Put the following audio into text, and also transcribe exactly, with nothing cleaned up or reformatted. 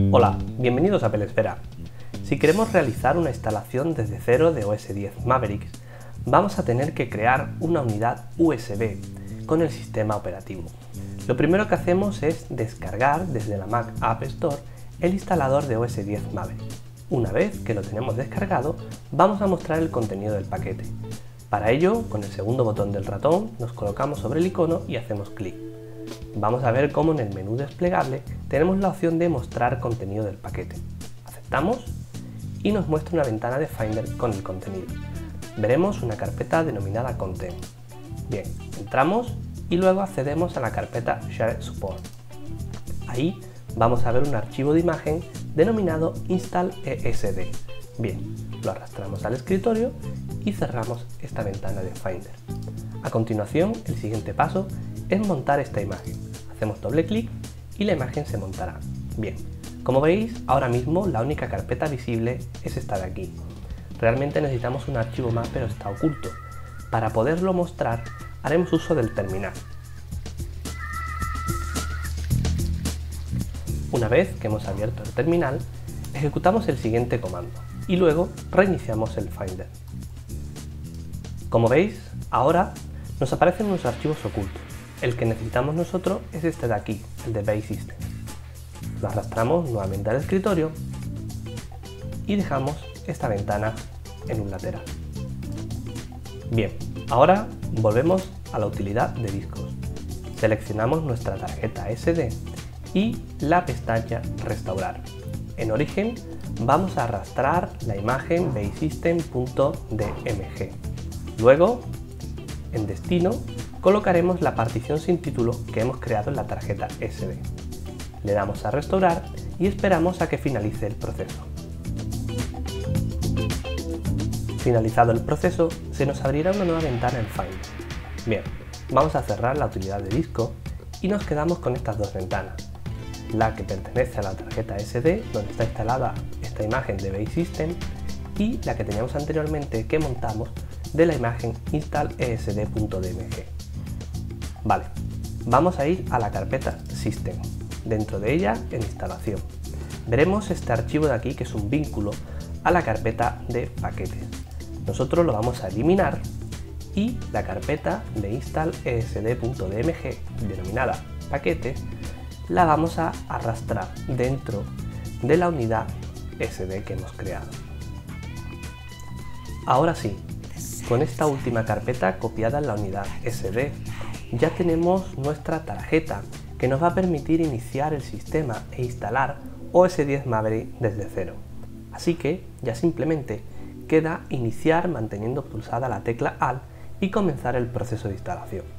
Hola, bienvenidos a Pelesfera. Si queremos realizar una instalación desde cero de O S diez Mavericks, vamos a tener que crear una unidad U S B con el sistema operativo. Lo primero que hacemos es descargar desde la Mac App Store el instalador de O S diez Mavericks. Una vez que lo tenemos descargado, vamos a mostrar el contenido del paquete. Para ello, con el segundo botón del ratón, nos colocamos sobre el icono y hacemos clic. Vamos a ver cómo en el menú desplegable tenemos la opción de mostrar contenido del paquete. Aceptamos y nos muestra una ventana de Finder con el contenido. Veremos una carpeta denominada Content. Bien, entramos y luego accedemos a la carpeta Share Support. Ahí vamos a ver un archivo de imagen denominado install.esd. Bien, lo arrastramos al escritorio y cerramos esta ventana de Finder. A continuación, el siguiente paso es montar esta imagen. Hacemos doble clic y la imagen se montará. Bien, como veis, ahora mismo la única carpeta visible es esta de aquí. Realmente necesitamos un archivo más, pero está oculto. Para poderlo mostrar, haremos uso del terminal. Una vez que hemos abierto el terminal, ejecutamos el siguiente comando y luego reiniciamos el Finder. Como veis, ahora nos aparecen unos archivos ocultos. El que necesitamos nosotros es este de aquí, el de Base System. Lo arrastramos nuevamente al escritorio y dejamos esta ventana en un lateral. Bien, ahora volvemos a la utilidad de discos. Seleccionamos nuestra tarjeta ese de y la pestaña Restaurar. En origen vamos a arrastrar la imagen basesystem.dmg. Luego, en destino, colocaremos la partición sin título que hemos creado en la tarjeta ese de. Le damos a restaurar y esperamos a que finalice el proceso. Finalizado el proceso, se nos abrirá una nueva ventana en Finder. Bien, vamos a cerrar la utilidad de disco y nos quedamos con estas dos ventanas. La que pertenece a la tarjeta ese de, donde está instalada esta imagen de Base System, y la que teníamos anteriormente que montamos de la imagen install.esd.dmg. Vale, vamos a ir a la carpeta System. Dentro de ella, en instalación, veremos este archivo de aquí que es un vínculo a la carpeta de paquetes. Nosotros lo vamos a eliminar y la carpeta de install.esd.dmg denominada paquetes la vamos a arrastrar dentro de la unidad ese de que hemos creado. Ahora sí, con esta última carpeta copiada en la unidad ese de, ya tenemos nuestra tarjeta que nos va a permitir iniciar el sistema e instalar O S diez Maverick desde cero. Así que ya simplemente queda iniciar manteniendo pulsada la tecla Alt y comenzar el proceso de instalación.